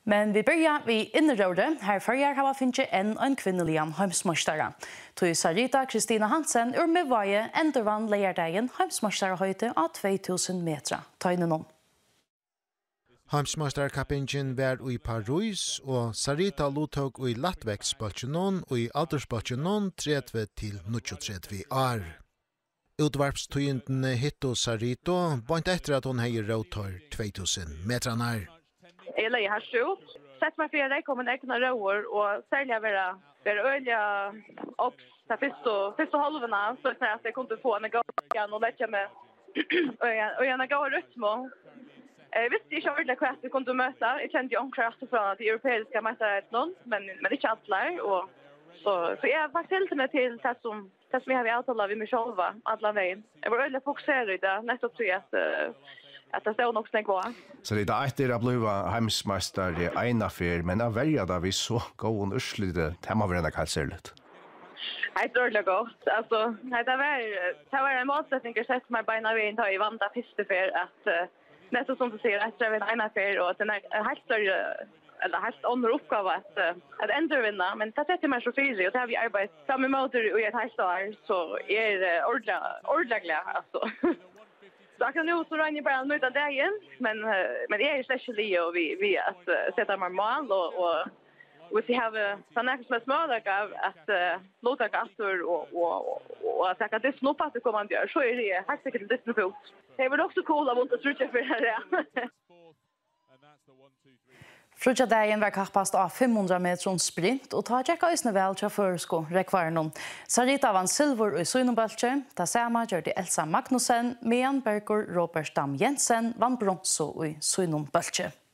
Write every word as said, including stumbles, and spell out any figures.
Men vi börjar vid inniróðri. Här förjar har finns en en kvinnlig heimsmeistara. Till Sarita Kristina Hansen ur Miðvági endurvann leygardagin heimsmeistaraheitið av två tusen meter. Tøynenom. Heimsmeistarakappingen var i Paris og Sarita luttog i lattveksboltjenon og i aldersboltjenon tretti til tretti år. Utvarpstøyendene hitto Sarita bant etter at hun hei råtar två tusen meter. Jeg leier her stort. Sett meg for jeg kommer egna råer, og særlig være, være øyelig opp til første halvene, så at jeg kunne få en gang og lette meg og en gang rytme. Jeg visste ikke ordentlig hva jeg kunne møte. Jeg kjente jo omkring fra de europeiske mesterheitene, men, men ikke alt der. Og, så, så jeg faktisk helt meg til det som, det som jeg har avtalt ved meg selv, alle veien. Jeg var øyelig fokuseret i det, nettopp til at at det står nok snakk på. Så det er etter å bli heimsmeistari ena fyr, men jeg velger da vi så god og urslite temaverende kalserlet. Jeg tror det er godt. Altså, det var, det var en målsetning å sette meg beina veien til i vann da første fyr, at uh, nettopp som du sier, etter å ena fyr, og at det er en helt større, eller helt andre oppgave at, uh, at endurvinne, men det setter meg så fyrig, og det har vi arbeidet sammen med måter i et helt år, så er det uh, ordentlig, ordentlig glede, altså. Så jeg kan jo så rann bare nøyde dagen, men, men jeg er slett ikke lige vi, vi at uh, sette meg mål, og, og hvis jeg har sånn ekkert som er smådag av at uh, låta gatter og, og, og, og at jeg kan dysten opp at det kommer an gjør, så er det helt sikkert en dysten fot. Det er vel også cool av vondt å trutje for det. Fríggjadagin var kappast av fem hundra metrum sprint og ta gekk eisini vel til føroysku rógvarunum. Sarita vann silvur i sínum bólki, Nesá gjørdi Elsa Magnussen, meðan Bergur Robert Dam Jensen vann bronsu i sínum bólki.